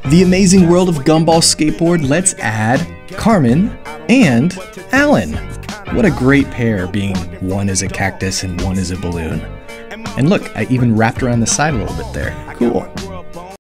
The Amazing World of Gumball Skateboard, let's add Carmen and Alan. What a great pair, being one is a cactus and one is a balloon. And look, I even wrapped around the side a little bit there. Cool.